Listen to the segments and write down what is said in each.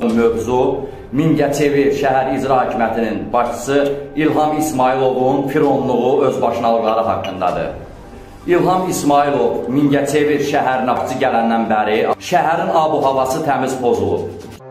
Mövzu Mingəçevir şəhər icra hakimiyyətinin başçısı İlham İsmayılovun fironluğu, özbaşınalıqları haqqındadır. İlham İsmayılov Mingəçevir şəhərinə gələndən bəri şəhərin ab-havası təmiz pozulub.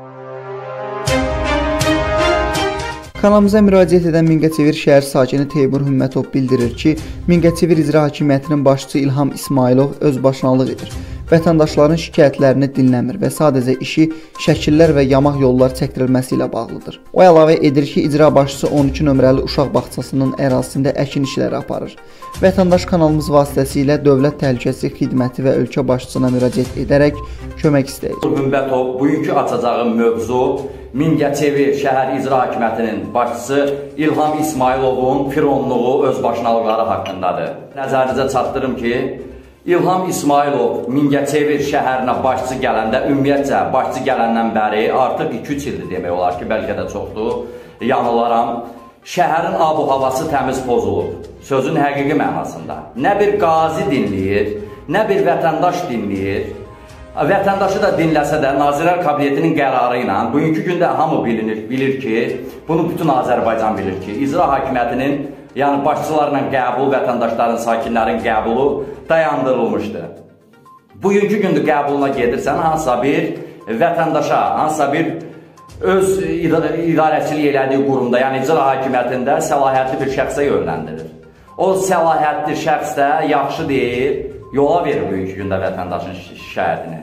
Kanalımıza müraciət edən Mingəçevir şəhər sakini Teymur Hümmətov bildirir ki, Mingəçevir icra hakimiyyətinin başçısı İlham İsmayılov özbaşınalıq edir. Vətəndaşların şikayətlərini dinləmir və sadəcə işi şəkillər və yamaq yollar çəkdirilməsi ilə bağlıdır. O əlavə edir ki, icra başçısı 12 nömrəli uşaq bağçasının ərazisində əkin işləri aparır. Vətəndaş kanalımız vasitəsilə Dövlət Təhlükəsizlik Xidməti və ölkə başçısına müraciət edərək kömək istəyir. Hümmətov bugünkü açacağım mövzu Mingəçevir şəhər icra hakimiyyətinin başçısı İlham İsmayılovun fironluğu, özbaşınalıqları haqqındadır. Nəzərinizə çatdırım ki, İlham İsmayılov Mingəçevir şəhərinə başçı gələndə, ümumiyyətcə başçı gələndən bəri artıq 2-3 ildir demək olar ki, bəlkə də çoxdur, yanılaram. Şəhərin ab-havası təmiz pozulub, sözün həqiqi mənasında. Nə bir qazi dinləyir, nə bir vətəndaş dinləyir. Vətəndaşı da dinləsə də Nazirlər Kabinetinin qərarı ilə bugünkü gündə hamı bilir ki, bunu bütün Azərbaycan bilir ki, icra hakimiyyətinin, yəni başçılarla qəbul, vətəndaşların, sakinlərin qəbulu dayandırılmışdır. Bugünkü gündə qəbuluna gedirsən, hansısa bir vətəndaşa, hansısa bir öz idarəçilik elədiyi qurumda, yəni icra hakimiyyətində səlahiyyətli bir şəxsə yönləndirir. O səlahiyyətli şəxs də yaxşı deyil, yola verir bugünkü gündə vətəndaşın şikayətini.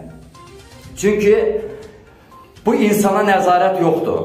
Çünki bu insana nəzarət yoxdur.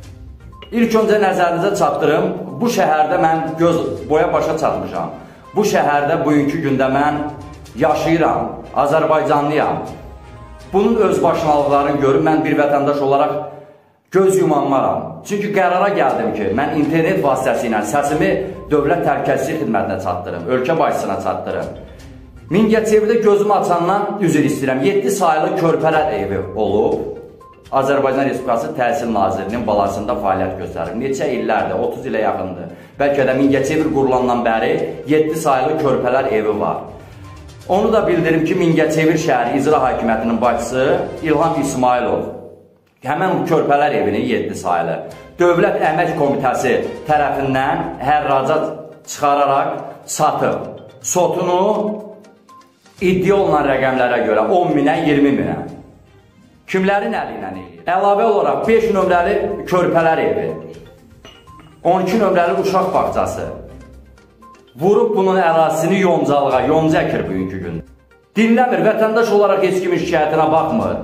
İlk öncə nəzərinizə çatdırım, bu şəhərdə mən göz boya başa çatmışam. Bu şəhərdə bugünkü gündə mən yaşayıram, Azərbaycanlıyam. Bunun özbaşınalıqlarını görüm, mən bir vətəndaş olaraq göz yumanmaram. Çünki qərara gəldim ki, mən internet vasitəsilə səsimi Dövlət Təhlükəsizlik Xidmətinə çatdırım, ölkə başçısına çatdırım. Mingəçevirdə gözümü açandan üzr istəyirəm. 7 sayılı körpələr evi olub. Azərbaycan Respublikası Təhsil Nazirinin balasında fəaliyyət göstərir. Neçə illərdir, 30 ilə yaxındır. Bəlkə də Mingəçevir qurulandan bəri 7 sayılı körpələr evi var. Onu da bildirim ki, Mingəçevir şəhəri icra hakimiyyətinin başçısı İlham İsmayılov həmən körpələr evini 7 sayılı Dövlət Əmək Komitəsi tərəfindən hərraca çıxararaq satıb. Sotunu iddia olunan rəqəmlərə görə 10 minə, 20 minə. Kimlərin əli ilə eləyir? Əlavə olaraq 5 nömrəli körpələr evi, 12 nömrəli uşaq bağçası vurub bunun ərazisini yoncalığa, yonca əkir bugünkü gün. Dinləmir, vətəndaş olaraq heç kimin şikayətinə baxmır.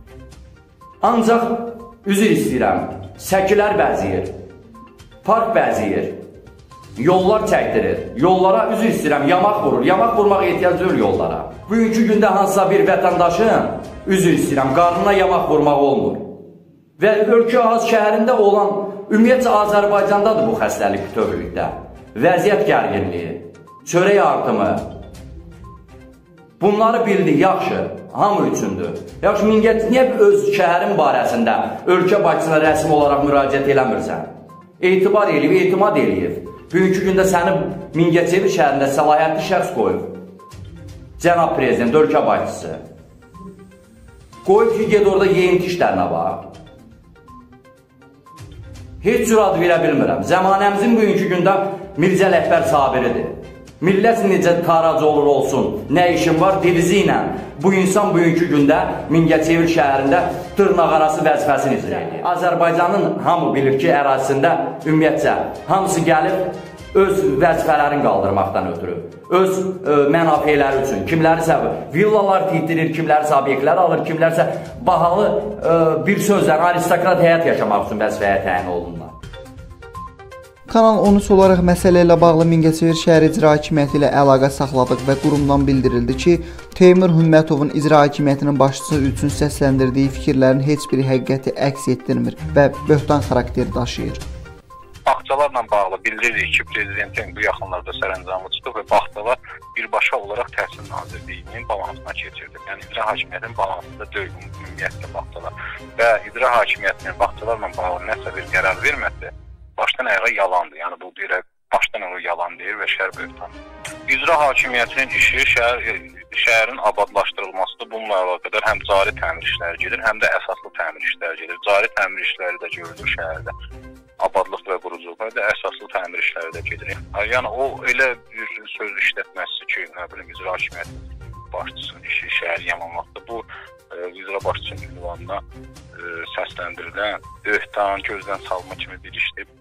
Ancaq üzr istəyirəm, səkilər bəziyir, park bəziyir, yollar çəkdirir, yollara üzr istəyirəm, yamaq vurur, yamaq vurmağa ehtiyac deyil yollara. Bugünkü gündə hansısa bir vətəndaşın, üzr istəyirəm, qarnına yamaq vurmaq olmur. Və ölkə az şəhərində olan, ümumiyyətcə Azərbaycandadır bu xəstəlik bütövlükdə. Vəziyyət gərginliyi, çörək artımı, bunları bildik, yaxşı, hamı üçündür. Yaxşı, niyə öz şəhərin barəsində ölkə başçısına rəsmi olaraq müraciət eləmirsən? Etibar eləyib, etimad eləyib. Bugünkü gündə səni Mingəçevir şəhərində səlahiyyətli şəxs qoyub. Cənab Prezident, ölkə başçısı. Qoyub ki, ged orada yeyinti işlərinə bax. Heç cür ad verə bilmirəm. Zəmanəmizin bugünkü gündə Mirzə Ələkbər Sabiridir. Millət necə taracı olur olsun, nə işin var, divizi ilə bu insan bugünkü gündə Mingəçevir şəhərində dırnaqarası vəzifəsini icra edir. Azərbaycanın hamı bilir ki, ərazisində ümumiyyətcə hamısı gəlib öz vəzifələrini qaldırmaqdan ötürü, öz mənafeləri üçün, kimlərisə villalar titirir, kimlərisə obyektlər alır, kimlərisə bahalı bir sözlə aristokrat həyat yaşamaq üçün vəzifəyə təyin olunurlar. Kanal 13 olaraq məsələ ilə bağlı Mingəçevir şəhər icra hakimiyyəti ilə əlaqə saxladıq və qurumdan bildirildi ki, Teymur Hümmətovun icra hakimiyyətinin başçısı üçün səsləndirdiyi fikirlərin heç biri həqiqəti əks etdirmir və böhtan xarakteri daşıyır. Bağçalarla bağlı bildiririk ki, Prezidentin bu yaxınlarda sərəncamı çıxdı və bağçalar birbaşa olaraq Təhsil Nazirliyinin balansına keçirdi. Yəni icra hakimiyyətinin balansında deyil ümumiyyətlə bağçalar və icra hakimiyyətinin bağçalarla bağlı nəsə bir qərar verməsi başdan ayağa yalandır. Yəni bu bir başdan ayağa yalan deyir və şər böhtandır. İcra hakimiyyətinin işi şəhərin abadlaşdırılmasıdır. Bununla əlaqədar həm cari təmir işləri gedir, həm də əsaslı təmir işləri gedir. Cari təmir işləri də görülür şəhərdə. Abadlıq və quruculuq da əsaslı təmir işləri də gedir. Yəni o elə bir söz işlətməsi ki, nə bilim, icra hakimiyyətinin başçısının işi şəhər yamanmaqdır. Bu icra başçısının ünvanına səsləndirilən böhtan, gözdən salma kimi bir işdir.